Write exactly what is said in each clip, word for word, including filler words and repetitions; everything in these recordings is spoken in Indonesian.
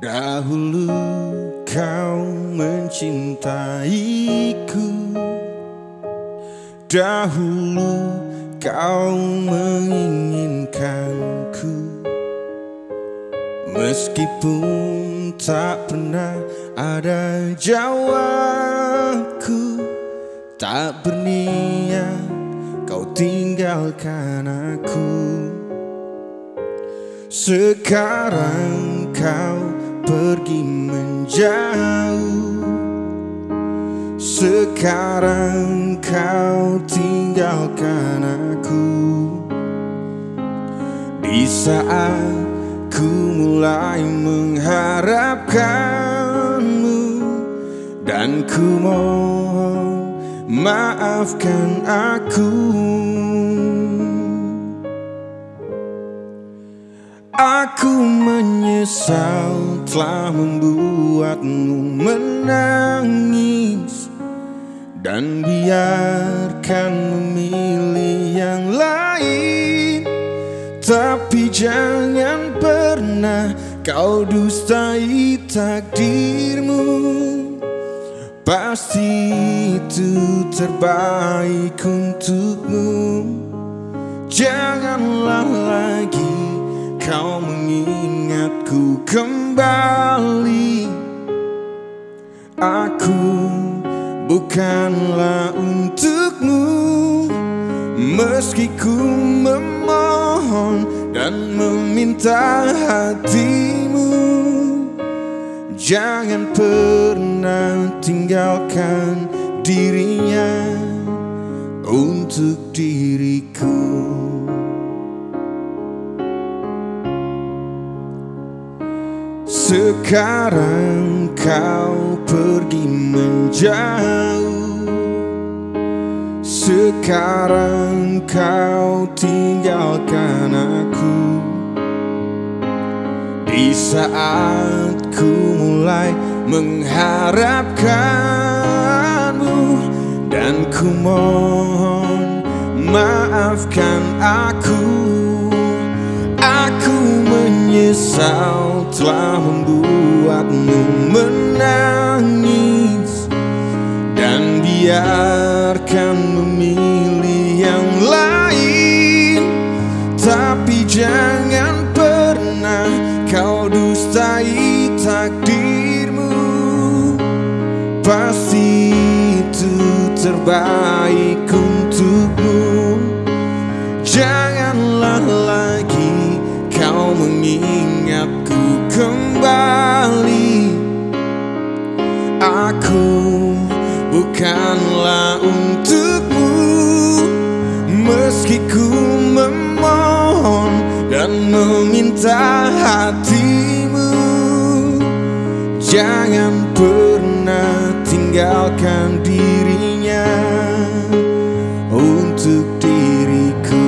Dahulu kau mencintaiku, dahulu kau menginginkanku, meskipun tak pernah ada jawabku. Tak berniat kau tinggalkan aku. Sekarang kau pergi menjauh, sekarang kau tinggalkan aku. Di saat ku mulai mengharapkanmu, dan ku mohon maafkan aku. Aku menyesal telah membuatmu menangis, dan biarkan memilih yang lain. Tapi jangan pernah kau dustai takdirmu. Pasti itu terbaik untukmu. Janganlah lagi kau mengingatku kembali. Aku bukanlah untukmu. Meski ku memohon dan meminta hatimu, jangan pernah tinggalkan dirinya untuk diriku. Sekarang kau pergi menjauh, sekarang kau tinggalkan aku. Di saat ku mulai mengharapkanmu, dan ku mohon maafkan aku. Aku menyesal telah membuatmu menangis, dan biarkan memilih yang lain. Tapi jangan pernah kau dustai takdirmu. Pasti itu terbaik untukmu. Janganlah lagi kau mengingatku kembali. Aku bukanlah untukmu. Meski ku memohon dan meminta hatimu, jangan pernah tinggalkan dirinya untuk diriku.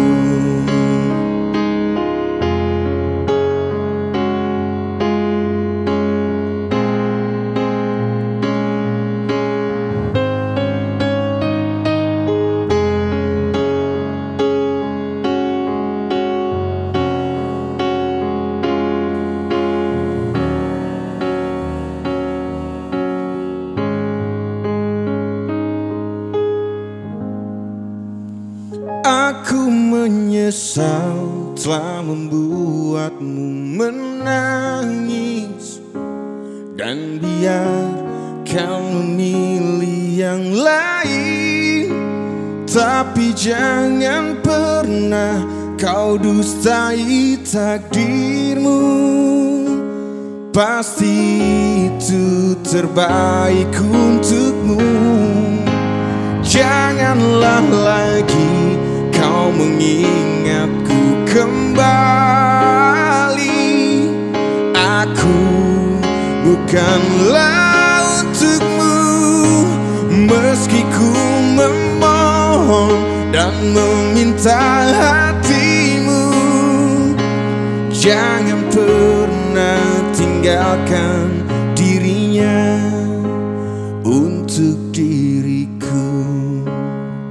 Aku menyesal telah membuatmu menangis, dan biarkan memilih yang lain. Tapi jangan pernah kau dustai takdirmu. Pasti itu terbaik untukmu. Janganlah lagi kau mengingatku kembali. Aku bukanlah untukmu. Meski ku memohon dan meminta hatimu, jangan pernah tinggalkan dirinya untuk diriku.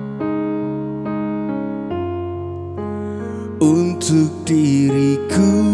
Untuk diriku.